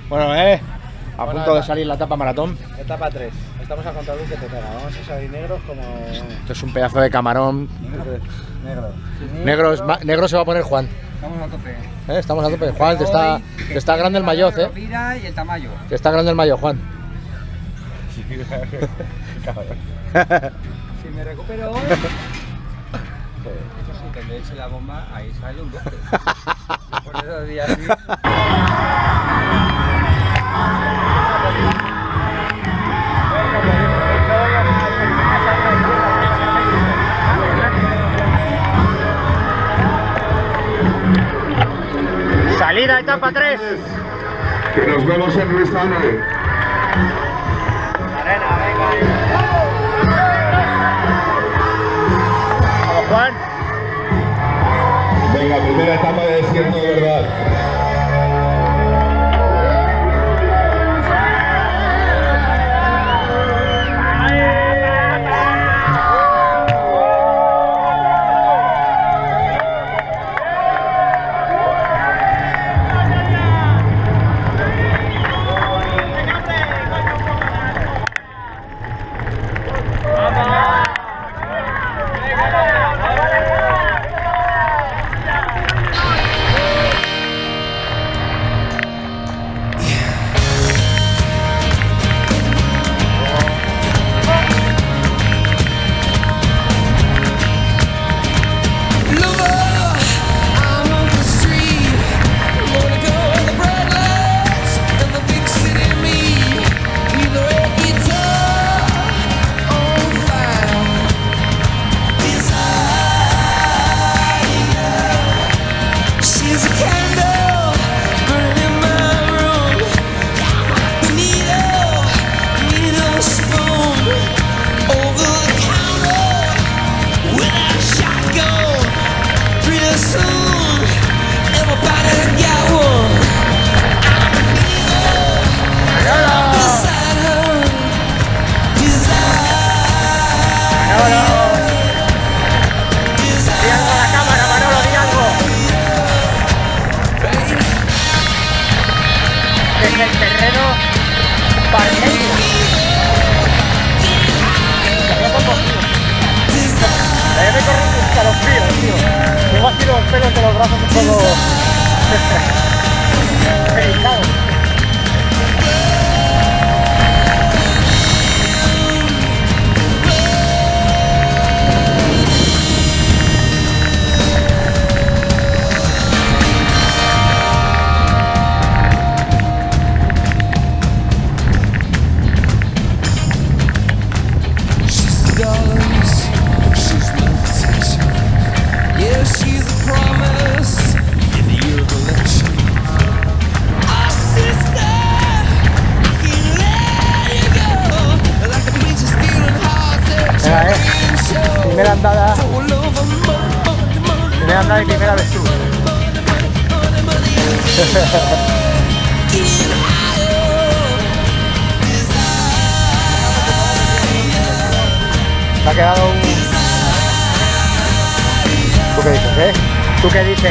Bueno, a punto de salir la etapa maratón. Etapa 3. Estamos a contraluz que te pega. Vamos a salir negros como... Esto es un pedazo de camarón. Negro. Negro se va a poner Juan. Estamos a tope. Estamos a tope. Juan, te está grande el maillot, Mira y el tamaño. Te está grande el maillot, Juan. Si me recupero hoy... Eso sí, que le eche la bomba, ahí sale un 12. Por esos días así... Salida, etapa 3. Que nos vemos en Luisana. Vamos, Juan. Venga, primera etapa de desierto de verdad. Tengo así los pelos de los brazos un poco erizados. Primera andada y primera avestruz. Me ha quedado un... ¿Tú qué dices, ¿Tú qué dices?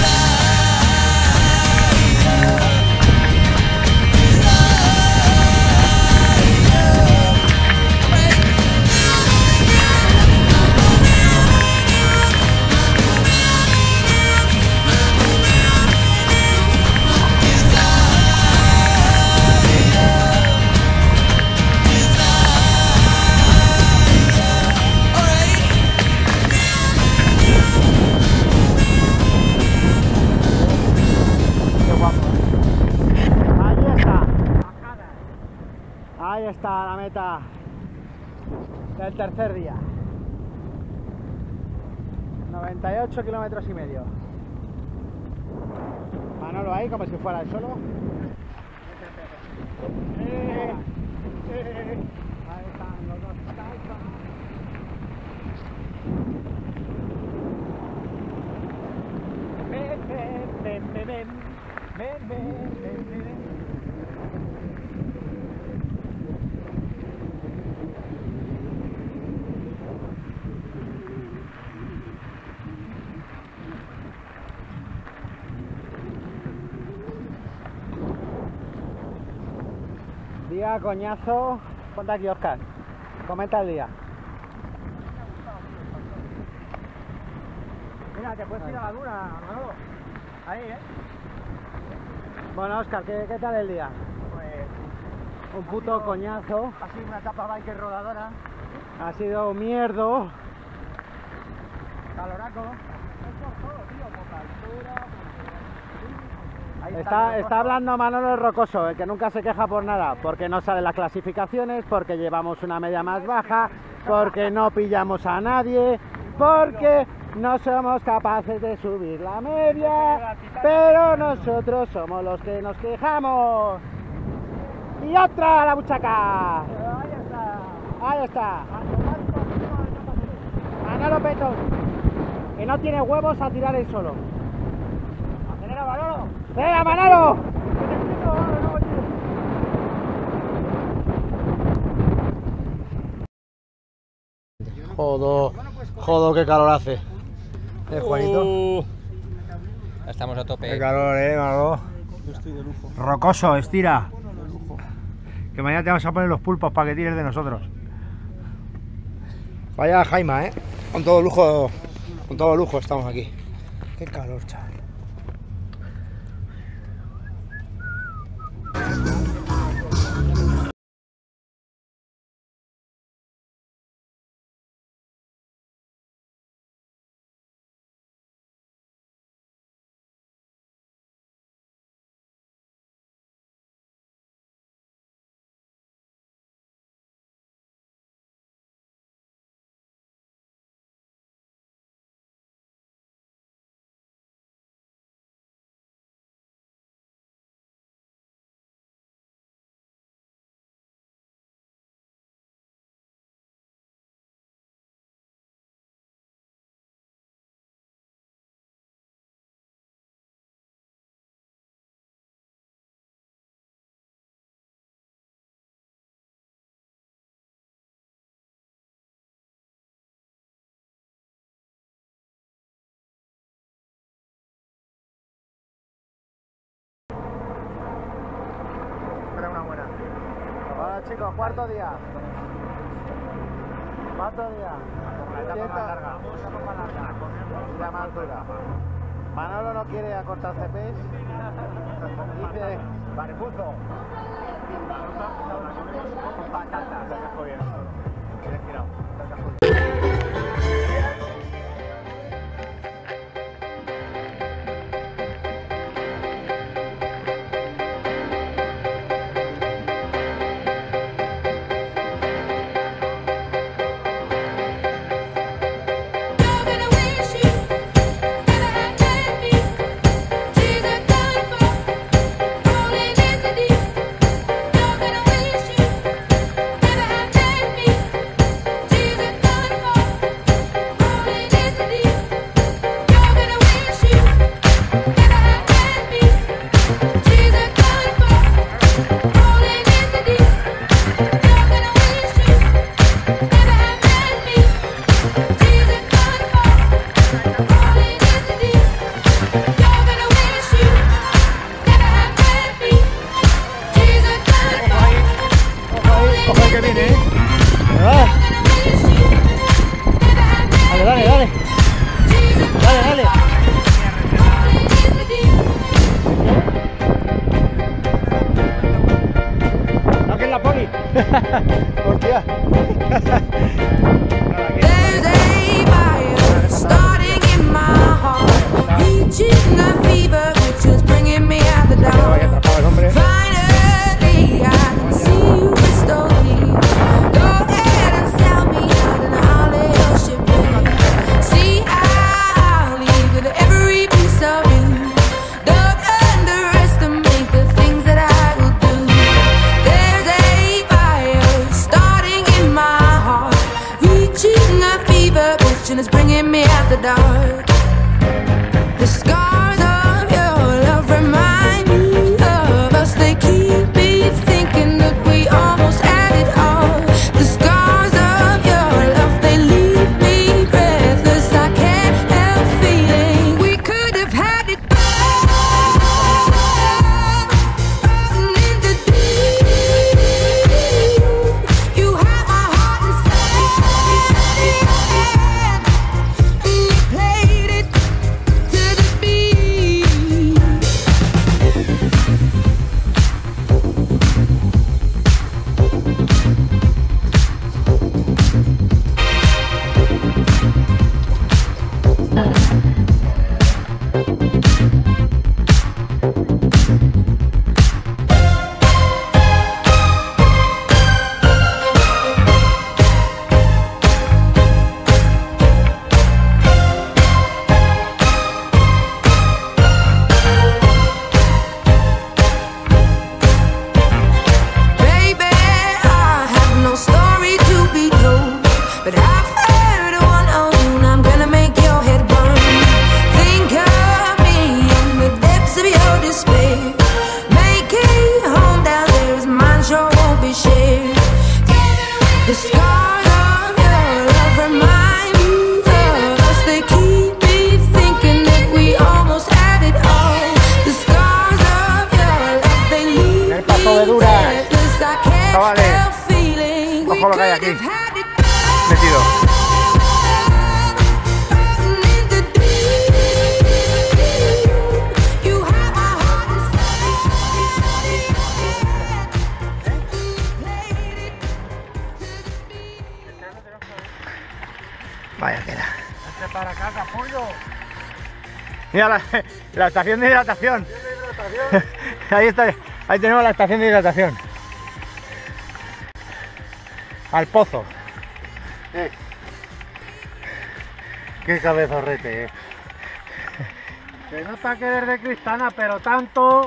Ahí está la meta del tercer día. 98 kilómetros y medio. Manolo ahí como si fuera el solo. Ahí están los dos. Ven. Día coñazo. Ponte aquí, Oscar. Comenta el día. Mira, te puedes tirar la dura, Manolo. Ahí, Bueno, Oscar, ¿qué tal el día? Pues Un puto coñazo. ha sido una etapa biker rodadora. Ha sido un mierdo. Caloraco. Es por todo, tío, por la altura, Ahí Está hablando Manolo el Rocoso, el que nunca se queja por nada, porque no salen las clasificaciones, porque llevamos una media más baja, porque no pillamos a nadie, porque no somos capaces de subir la media, pero nosotros somos los que nos quejamos. Y otra a la buchaca. Ahí está. Ahí está. Manolo Petón, que no tiene huevos a tirar él solo. Acelera, Manolo. ¡Venga, Manolo! Jodo, qué calor hace. Juanito. Estamos a tope. Qué calor, Manolo. Yo estoy de lujo. Rocoso, estira. Que mañana te vamos a poner los pulpos para que tires de nosotros. Vaya Jaima, con todo lujo estamos aquí. Qué calor, chaval. Bueno, chicos, cuarto día. La etapa más larga. Día más dura. Manolo no quiere acortar CPs. Dice... Barefuzo. Patata. Te has jodido. Tienes tirado. Te has jodido. Hostia. There's a fire starting in my heart, reaching a fever which is bringing me out the dark. Finally, I can see you bestow me. Go ahead and sell me out and I'll lay your ship bare. See, I'll leave with every piece of you. Don't underestimate the things that I will do. There's a fire starting in my heart, reaching a fever pitch and it's bringing me out the dark. The scars of your love remind me of us. chavales. Ojo lo que hay aquí. Metido. Vaya queda. Para casa, pollo. Mira la estación de hidratación. Ahí está, ahí tenemos la estación de hidratación. Al pozo. Qué cabezorrete, Se nota que eres de Cristana, pero tanto.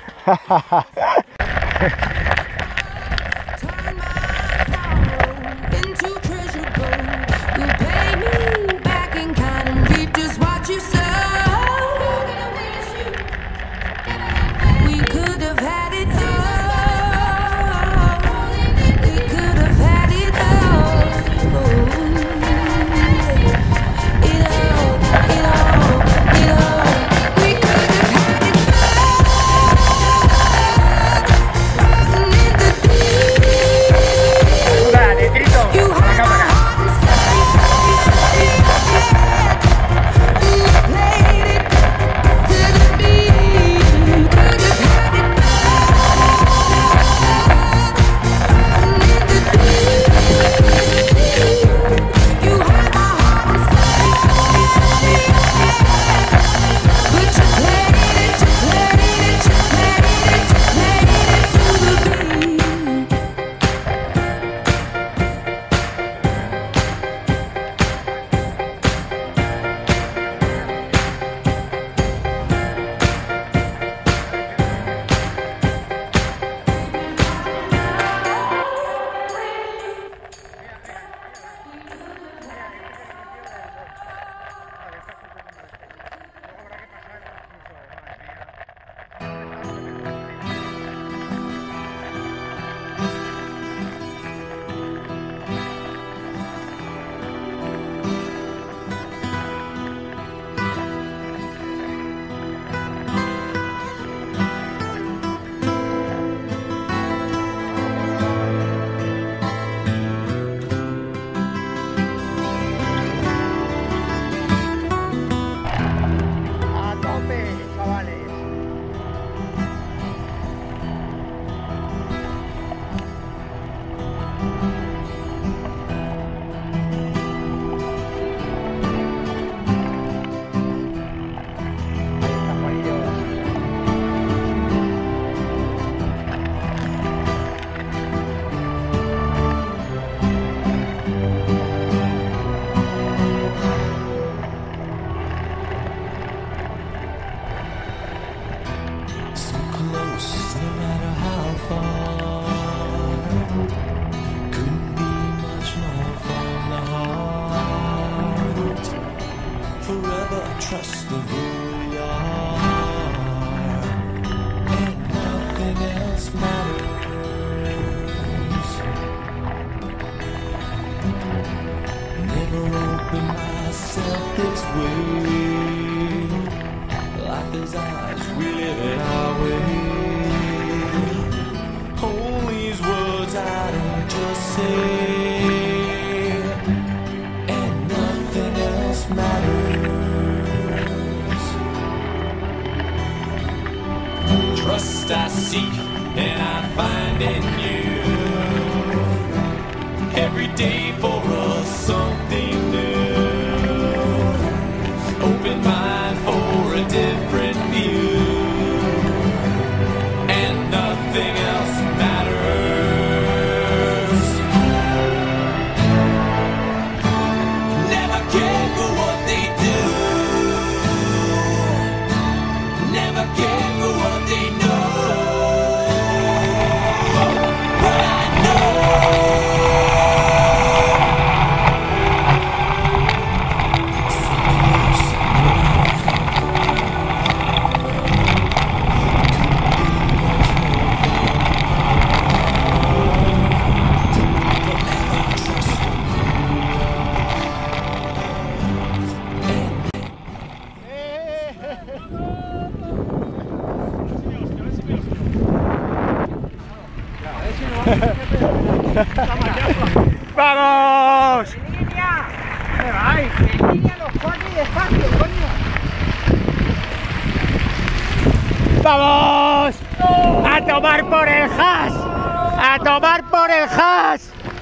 Trust in who we are, and nothing else matters. Never open myself this way. Life is ours, we live it our way. All these words I don't just say, and nothing else matters. Trust I seek and I find in you. Every day for us something new. Open mind for a different view. And nothing else matters. Never care for what they do. Never care for what they know. But I know ¡Vamos! ¿Dónde vais? En línea los cuatro y despacio, coño. ¡Vamos! ¡A tomar por el hash! ¡A tomar por el hash!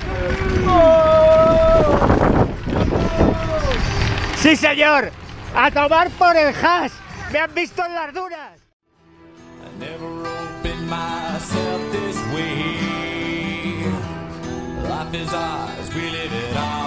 ¡Sí, señor! ¡A tomar por el hash! ¡Me han visto en las dunas! I never opened myself this way. Life is ours, we live it on.